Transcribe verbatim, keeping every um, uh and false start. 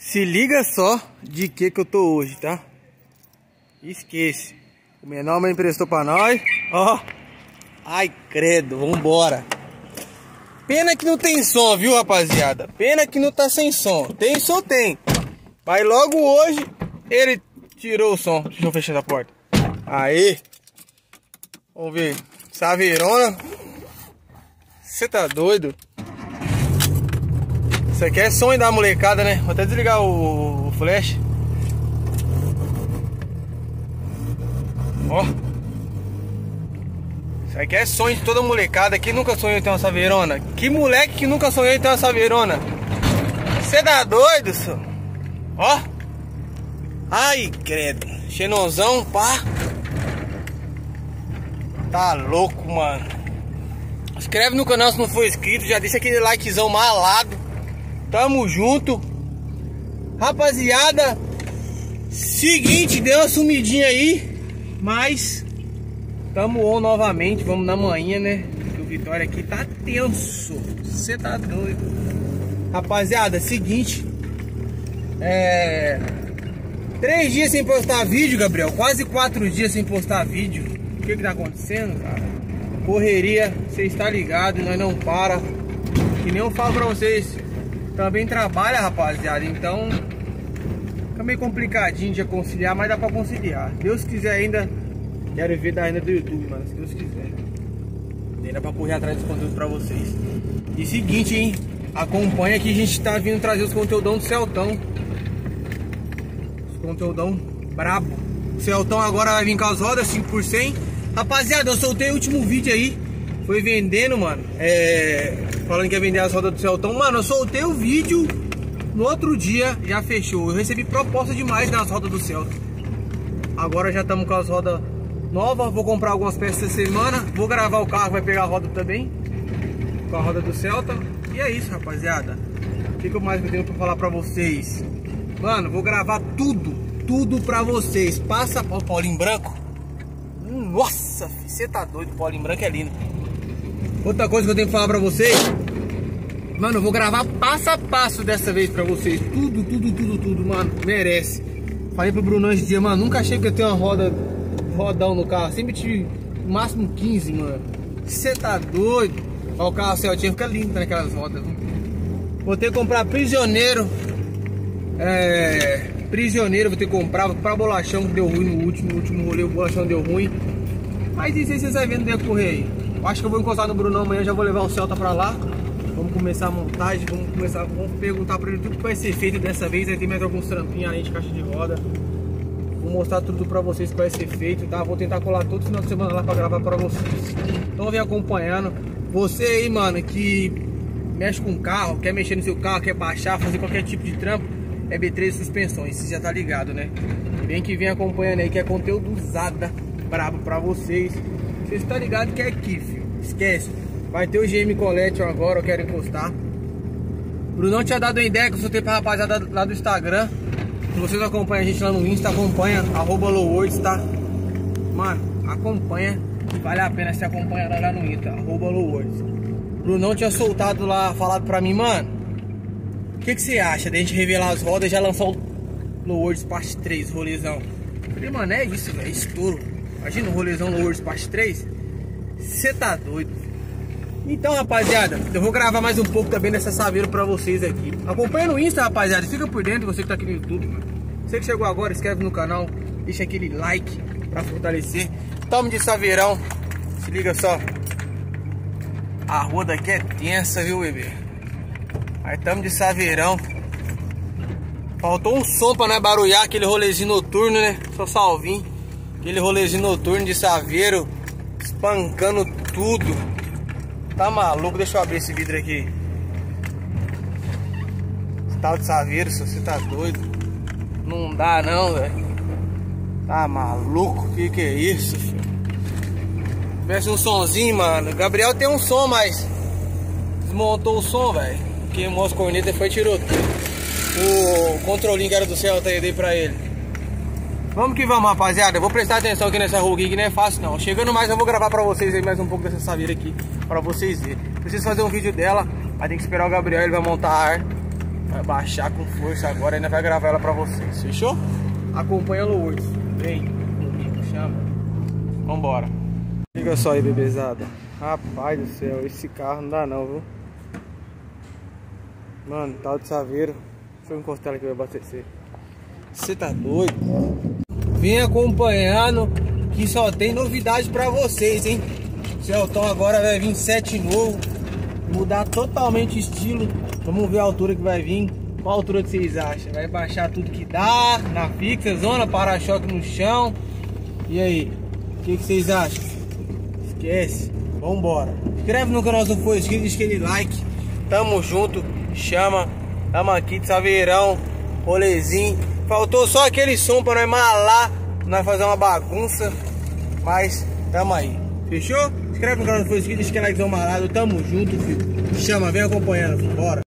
Se liga só de que que eu tô hoje, tá? Esquece. O menor me emprestou pra nós. Ó. Ai, credo, vambora. Pena que não tem som, viu, rapaziada? Pena que não tá sem som. Tem som, tem. Mas logo hoje ele tirou o som. Deixa eu fechar a porta. Aí. Vamos ver. Saveirona. Você tá doido? Isso aqui é sonho da molecada, né? Vou até desligar o, o flash. Ó. Isso aqui é sonho de toda molecada. Quem nunca sonhou em ter uma saveirona? Que moleque que nunca sonhou em ter uma saveirona? Você tá doido, senhor? Ó. Ai, credo. Xenonzão, pá. Tá louco, mano. Inscreve no canal se não for inscrito. Já deixa aquele likezão malado. Tamo junto. Rapaziada, seguinte, deu uma sumidinha aí, mas tamo on novamente. Vamos na manhã, né? Porque o Vitória aqui tá tenso. Você tá doido. Rapaziada, seguinte, é... Três dias sem postar vídeo, Gabriel. Quase quatro dias sem postar vídeo. O que que tá acontecendo, cara? Correria, você está ligado, nós não para. Que nem eu falo pra vocês, também trabalha, rapaziada, então fica meio complicadinho de conciliar, mas dá pra conciliar. Deus quiser ainda, quero ver da renda do YouTube, mano, se Deus quiser. Ainda pra correr atrás dos conteúdos pra vocês. E seguinte, hein, acompanha que a gente tá vindo trazer os conteúdão do Celtão. Os conteúdão brabo. O Celtão agora vai vir com as rodas cinco por cem. Rapaziada, eu soltei o último vídeo aí, foi vendendo, mano, é... falando que ia vender as rodas do Celtão. Mano, eu soltei o vídeo, no outro dia já fechou. Eu recebi proposta demais nas rodas do Celta. Agora já estamos com as rodas novas. Vou comprar algumas peças essa semana. Vou gravar o carro, vai pegar a roda também, com a roda do Celta. E é isso, rapaziada. O que, que mais que eu tenho pra falar pra vocês? Mano, vou gravar tudo, tudo pra vocês. Passa o Paulinho branco. Nossa, você tá doido, o Paulinho branco é lindo. Outra coisa que eu tenho que falar pra vocês, mano, eu vou gravar passo a passo dessa vez pra vocês. Tudo, tudo, tudo, tudo, mano, merece. Falei pro Bruno esse dia, mano, nunca achei que eu ia ter uma roda, rodão no carro. Sempre tive no máximo quinze, mano. Você tá doido? Ó, o carro Celtinha fica lindo naquelas rodas. Vou ter que comprar prisioneiro. É... Prisioneiro, vou ter que comprar. Vou comprar bolachão que deu ruim no último, no último rolê, o bolachão deu ruim. Mas isso aí vocês vão ver no decorrer aí. Acho que eu vou encostar no Brunão amanhã, já vou levar o Celta pra lá. Vamos começar a montagem, vamos começar, vamos perguntar pra ele tudo que vai ser feito dessa vez. Aí tem mais alguns trampinhos aí de caixa de roda. Vou mostrar tudo pra vocês que vai ser feito, tá? Vou tentar colar todo final de semana lá pra gravar pra vocês. Então vem acompanhando. Você aí, mano, que mexe com carro, quer mexer no seu carro, quer baixar, fazer qualquer tipo de trampo, é B três Suspensões, você já tá ligado, né? Vem que vem acompanhando aí, que é conteúdo usado, brabo pra vocês. Você está ligado que é aqui, filho. Esquece. Vai ter o G M Collection agora, eu quero encostar. Brunão tinha dado uma ideia que eu soltei pra rapaziada lá do Instagram. Se vocês acompanham a gente lá no Insta, acompanha, arroba lowwords, tá? Mano, acompanha, que vale a pena se acompanhar lá no Insta, arroba lowwords. Brunão tinha soltado lá, falado pra mim, mano, o que que você acha da gente revelar as rodas e já lançar o Lowwords parte três, rolezão? Eu falei, mano, é isso, velho, estouro. Imagina o rolezão Lowwords parte três. Você tá doido. Então, rapaziada, eu vou gravar mais um pouco também dessa saveira pra vocês aqui. Acompanha no Insta, rapaziada. Fica por dentro, você que tá aqui no YouTube, mano. Você que chegou agora, inscreve no canal. Deixa aquele like pra fortalecer. Tamo de saveirão. Se liga só. A rua daqui é tensa, viu, bebê? Aí tamo de saveirão. Faltou um som pra nós barulhar aquele rolezinho noturno, né? Só salvinho. Aquele rolezinho noturno de saveiro, espancando tudo. Tá maluco? Deixa eu abrir esse vidro aqui. Esse tal de saveiro, se você tá doido. Não dá não, velho. Tá maluco? Que que é isso, filho? Tivesse um sonzinho, mano. Gabriel tem um som, mas desmontou o som, velho. Queimou as cornetas e foi e tirou tudo. O controlinho que era do Celta eu dei pra ele. Vamos que vamos, rapaziada. Eu vou prestar atenção aqui nessa rua aqui, que não é fácil não. Chegando mais, eu vou gravar pra vocês aí mais um pouco dessa saveira aqui, pra vocês verem. Preciso fazer um vídeo dela, mas tem que esperar o Gabriel, ele vai montar a ar. Vai baixar com força agora, ainda vai gravar ela pra vocês, fechou? Acompanha ela hoje. Vem comigo, chama. Vambora. Liga só aí, bebezada. Rapaz do céu, esse carro não dá não, viu? Mano, tal de saveiro. Deixa eu encostar ela que vai abastecer. Você tá doido? Vem acompanhando que só tem novidade pra vocês, hein? O Celton agora vai vir sete novo. Mudar totalmente o estilo. Vamos ver a altura que vai vir. Qual altura que vocês acham? Vai baixar tudo que dá na fixa, zona, para-choque no chão. E aí? O que, que vocês acham? Esquece. Vambora. Inscreve no canal se não for inscrito, deixa aquele like. Tamo junto. Chama. Tamo aqui de Saveirão. Rolezinho. Faltou só aquele som pra nós malar. Nós fazer uma bagunça. Mas tamo aí. Fechou? Inscreve no canal se não for inscrito, deixa aquele like malado. Tamo junto, filho. Chama, vem acompanhando. Bora.